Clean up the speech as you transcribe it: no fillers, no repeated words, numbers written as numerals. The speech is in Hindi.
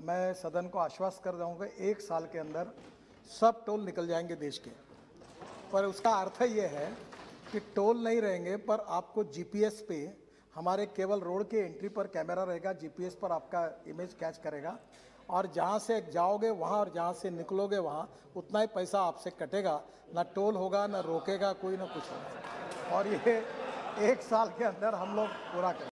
मैं सदन को आश्वस्त कर दूंगा 1 साल के अंदर सब टोल निकल जाएंगे देश के। पर उसका अर्थ ये है कि टोल नहीं रहेंगे, पर आपको जीपीएस पे हमारे केवल रोड के एंट्री पर कैमरा रहेगा, जीपीएस पर आपका इमेज कैच करेगा और जहाँ से जाओगे वहाँ और जहाँ से निकलोगे वहाँ उतना ही पैसा आपसे कटेगा, ना टोल होगा, ना रोकेगा कोई, ना कुछ होगा। और ये 1 साल के अंदर हम लोग पूरा करेंगे।